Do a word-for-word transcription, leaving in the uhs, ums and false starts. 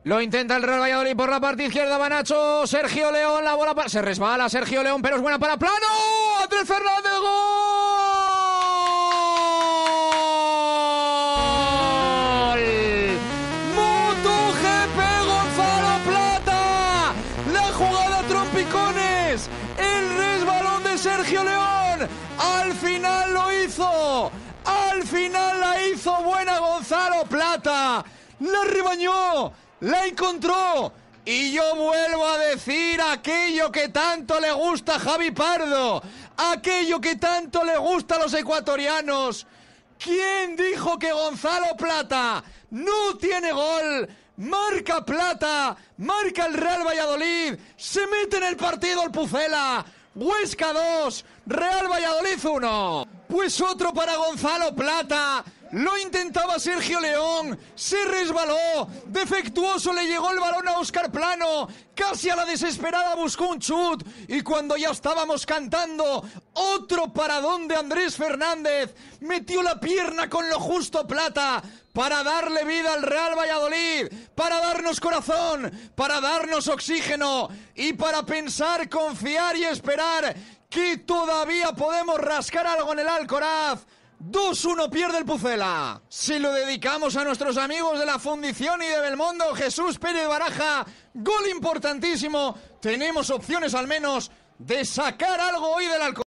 Lo intenta el Real Valladolid por la parte izquierda, va Nacho, Sergio León, la bola para... Se resbala Sergio León, pero es buena para Plano. Andrés Fernández, gol. MotoGP Gonzalo Plata. La jugada trompicones. El resbalón de Sergio León. Al final lo hizo. Al final la hizo buena Gonzalo Plata. La rebañó. La encontró. Y yo vuelvo a decir aquello que tanto le gusta a Javi Pardo, aquello que tanto le gusta a los ecuatorianos. ¿Quién dijo que Gonzalo Plata no tiene gol? Marca Plata, marca el Real Valladolid, se mete en el partido el Pucela. Huesca dos, Real Valladolid uno. Pues otro para Gonzalo Plata. Lo intentaba Sergio León, se resbaló, defectuoso le llegó el balón a Óscar Plano, casi a la desesperada buscó un chut, y cuando ya estábamos cantando otro paradón de Andrés Fernández, metió la pierna con lo justo Plata para darle vida al Real Valladolid, para darnos corazón, para darnos oxígeno y para pensar, confiar y esperar que todavía podemos rascar algo en el Alcoraz. dos uno pierde el Pucela. Se lo dedicamos a nuestros amigos de la Fundición y de Belmondo. Jesús Pérez Baraja, gol importantísimo. Tenemos opciones al menos de sacar algo hoy del Alcoraz.